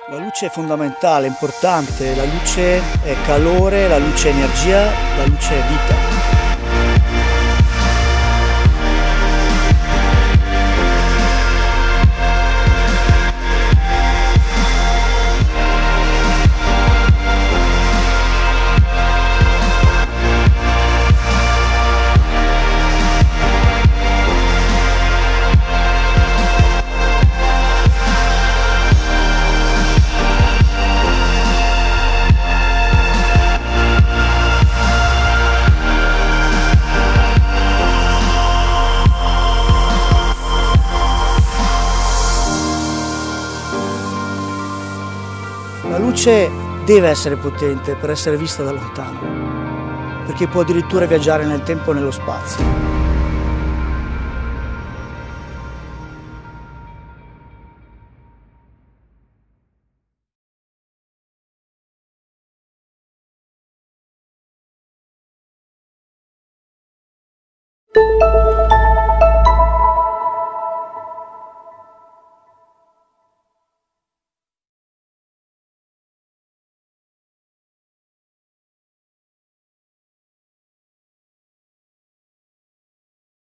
La luce è fondamentale, è importante, la luce è calore, la luce è energia, la luce è vita. La luce deve essere potente per essere vista da lontano, perché può addirittura viaggiare nel tempo e nello spazio.